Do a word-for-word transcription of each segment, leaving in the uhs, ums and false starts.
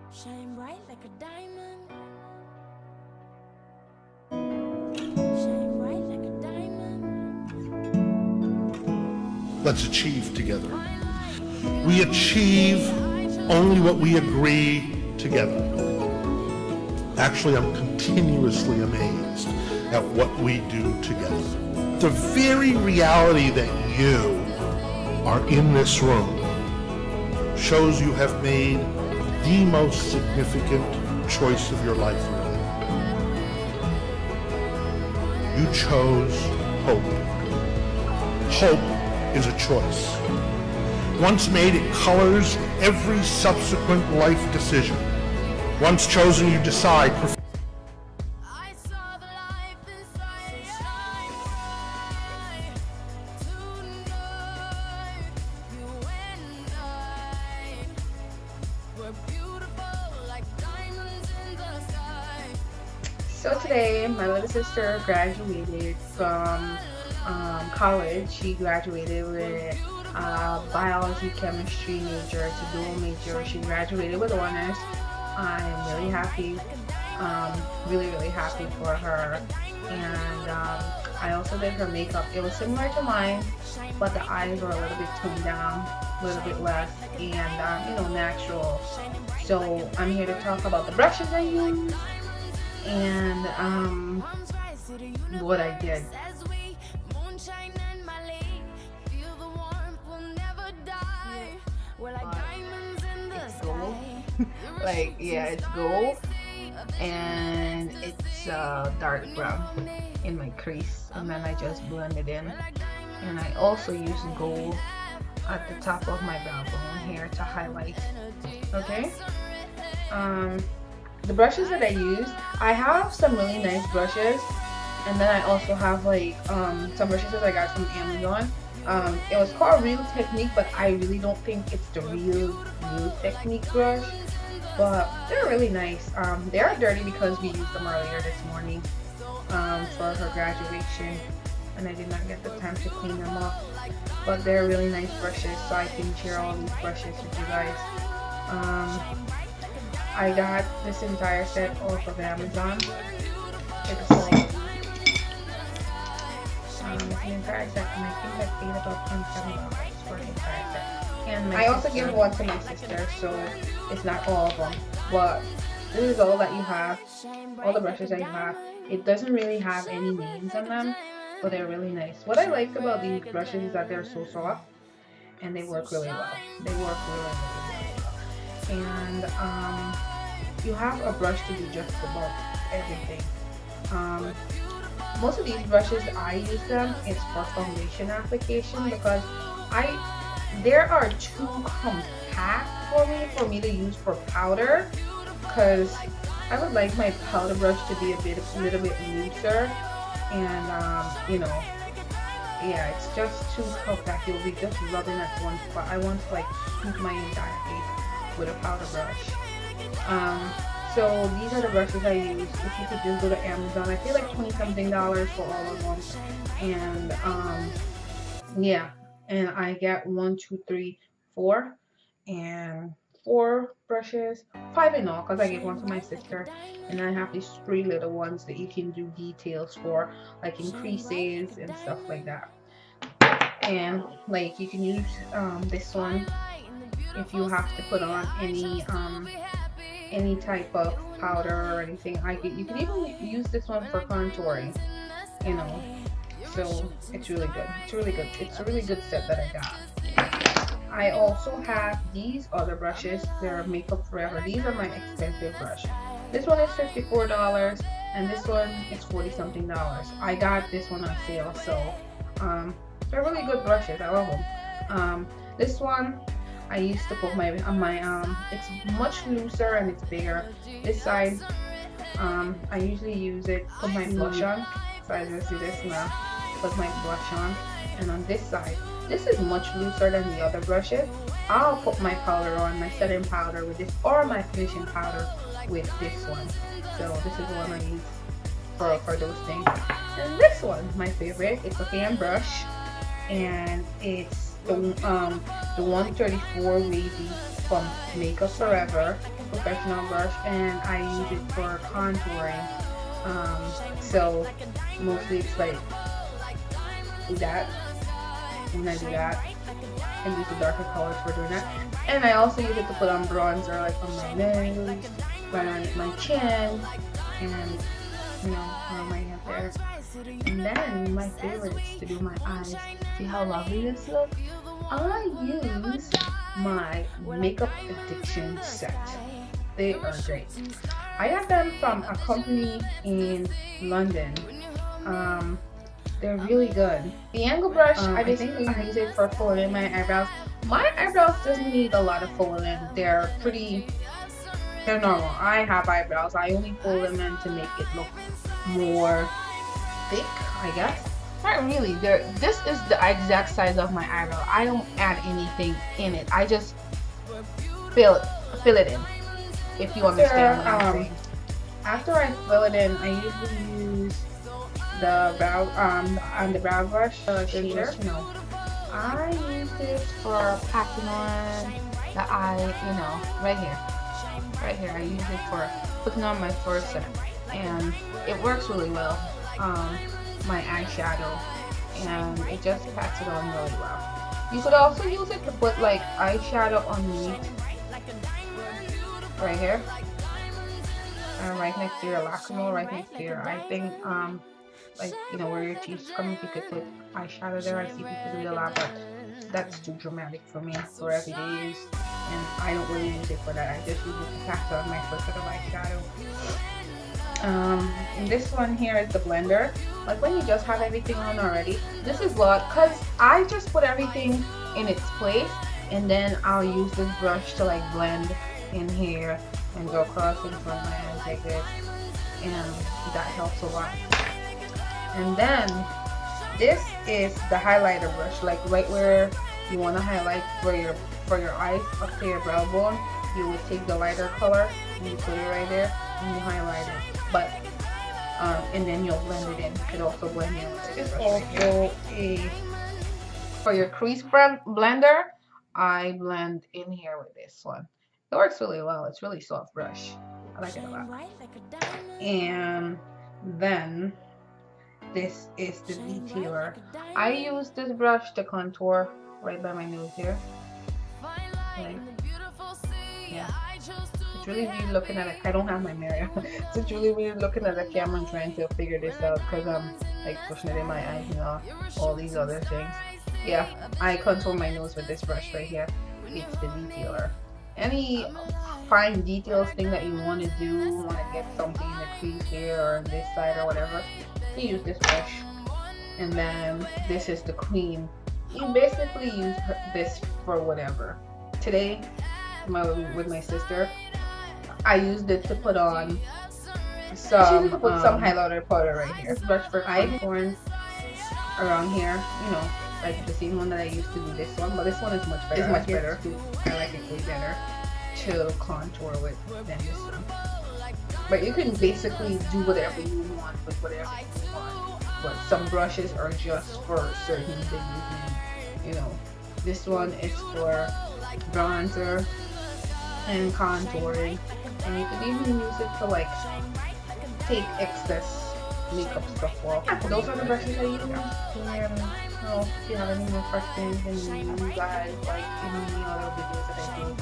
Shine bright like a diamond. Let's achieve together. We achieve only what we agree together. Actually, I'm continuously amazed at what we do together. The very reality that you are in this room shows you have made the most significant choice of your life, really. You chose hope. Hope is a choice. Once made, it colors every subsequent life decision. Once chosen, you decide. I saw the life inside your eyes. Tonight, you and I were beautiful like diamonds in the sky. So today, my little sister graduated from um, college. She graduated with uh, biology, chemistry major. It's a dual major. She graduated with honors. I am really happy, um, really, really happy for her. And um, I also did her makeup. It was similar to mine, but the eyes were a little bit toned down, a little bit less, and um, you know, natural. So I'm here to talk about the brushes I use and um, what I did. It's gold. Like, yeah, it's gold, and it's uh, dark brown in my crease, and then I just blend it in. And I also use gold at the top of my brow bone here to highlight. Okay. Um, the brushes that I use, I have some really nice brushes, and then I also have like um, some brushes that I got from Amazon. Um, it was called Real Technique, but I really don't think it's the real Real Technique brush. But they're really nice. Um, they are dirty because we used them earlier this morning um, for her graduation, and I did not get the time to clean them up. But they're really nice brushes, so I can share all these brushes with you guys. Um, I got this entire set off of Amazon. It's um, it's an entire set, and I think I paid about twenty-seven dollars for the entire set. And I also give one to my sister, so it's not all of them. But this is all that you have, all the brushes that you have. It doesn't really have any names on them, but they're really nice. What I like about these brushes is that they're so soft, and they work really well. They work really, really well. And um, you have a brush to do just about everything. Um, most of these brushes, I use them, it's for foundation application because I there are too compact for me for me to use for powder, because I would like my powder brush to be a bit a little bit looser, and um, you know, yeah, it's just too compact. You'll be just rubbing at one spot. I want to like scoop my entire face with a powder brush. Um, so these are the brushes I use. If you could just go to Amazon, I feel like twenty something dollars for all of them, and um, yeah. And I get one, two, three, four, and four brushes, five in all, because I gave one to my sister. And I have these three little ones that you can do details for, like in creases and stuff like that. And like you can use um, this one if you have to put on any um, any type of powder or anything. I get you can even use this one for contouring, you know. So it's really good. It's really good. It's a really good set that I got. I also have these other brushes. They're Makeup Forever. These are my expensive brush. This one is fifty-four dollars, and this one is forty something dollars. I got this one on sale, so um, they're really good brushes. I love them. Um, this one I used to put my on my um. It's much looser and it's bigger. This side, um, I usually use it to put my blush on. So I just do this now. Put my blush on, and on this side, this is much looser than the other brushes. I'll put my powder on, my setting powder with this, or my finishing powder with this one. So this is the one I use for, for those things. And this one, my favorite, it's a fan brush, and it's the um the one thirty-four wavy from Makeup Forever. professional brush, and I use it for contouring. Um, so mostly it's like do that, and I do that, and use the darker colors for doing that. And I also use it to put on bronzer, like on my nose, around my chin, and you know, on my hand there. And then my favorite is to do my eyes. See how lovely this looks? I use my Makeup Addiction set. They are great. I got them from a company in London. Um, they're really good. The angle brush, um, I basically I use it for filling in my eyebrows. My eyebrows doesn't need a lot of filling. They're pretty, they're normal. I have eyebrows. I only fill them in to make it look more thick, I guess. Not really. There. This is the exact size of my eyebrow. I don't add anything in it. I just fill it, fill it in. If you understand what I'm saying. After I fill it in, I usually use the brow um on the brow brush. Uh, shader. You know, I use this for packing on the eye. You know, right here, right here. I use it for putting on my first set, and it works really well. Um, my eyeshadow, and it just packs it on really well. You could also use it to put like eyeshadow underneath, right here, and right next to your lacrimal, right next to your eye thing, um, like you know where your teeth come. You could put eyeshadow there. I see people do it a lot, but that's too dramatic for me for everyday use, and I don't really use it for that. I just use it to pack on my first set of eyeshadow. Um, and this one here is the blender. Like when you just have everything on already, this is what, cause I just put everything in its place, and then I'll use this brush to like blend in here and go across in front of my eyes like this, and that helps a lot. And then this is the highlighter brush, like right where you want to highlight for your for your eyes up to your brow bone. You would take the lighter color and you put it right there and you highlight it. But um, and then you'll blend it in. You could also blend in with this also a for your crease blender. I blend in here with this one. It works really well. It's really soft brush. I like it a lot. And then this is the detailer. I use this brush to contour right by my nose here. Okay. Yeah. It's really weird looking at it. I don't have my mirror. So it's really weird looking at the camera and trying to figure this out because I'm like pushing it in my eyes, you know, all these other things. Yeah, I contour my nose with this brush right here. It's the detailer. Any fine details thing that you want to do, want to get something in the crease here or on this side or whatever, you use this brush. And then this is the cream. You basically use this for whatever. Today, my, with my sister, I used it to put on some, put um, some highlighter powder right here. This brush for contouring around here, you know, like the same one that I used to do this one, but this one is much better. It's much better. I like it way better to contour with than this one. But you can basically do whatever you want with whatever you want. But some brushes are just for certain things. You know, this one is for bronzer and contouring, and you could even use it to like take excess makeup stuff off. Yeah, those are the brushes I use. And so if you have any more questions, and you guys like any other videos that I do,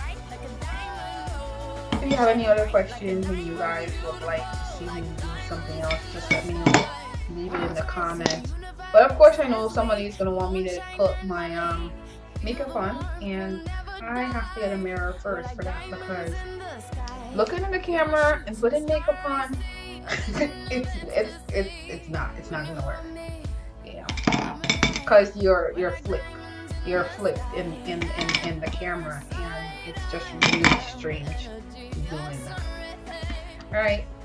if you have any other questions and you guys would like to see me do something else, just let me know. Leave it in the comments. But of course, I know somebody's gonna want me to put my um makeup on, and I have to get a mirror first for that, because looking in the camera and putting makeup on, it's it's it's it's not it's not gonna work. Yeah, because you're you're flipped, you're flipped in in in in the camera, and it's just really strange doing that. All right.